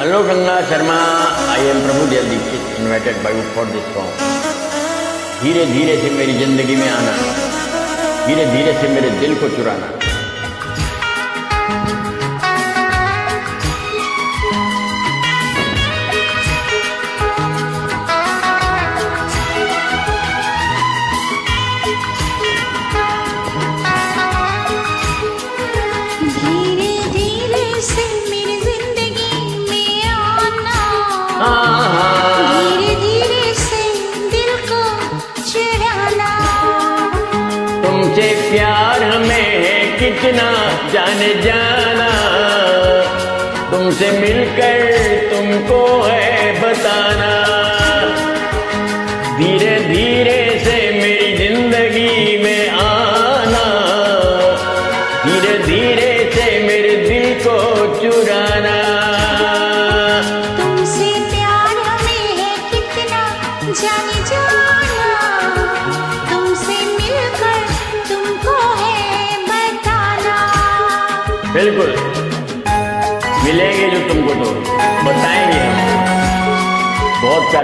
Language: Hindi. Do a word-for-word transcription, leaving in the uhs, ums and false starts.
Hello Ganga Sharma, I am Prabhu Dev Dixit, invited by you for this song. धीरे धीरे से मेरी जिंदगी में आना, धीरे धीरे से मेरे दिल को चुराना। धीरे धीरे से दिल को चुराना। तुमसे प्यार हमें है कितना जाने जाना, तुमसे मिलकर तुमको है बताना। धीरे धीरे से मेरी जिंदगी में आना, धीरे धीरे से मेरे दिल को चुराना। जाने जाना, तुमसे मिलकर तुमको है बताना। बिल्कुल मिलेंगे जो तुमको तो बताएंगे हम बहुत।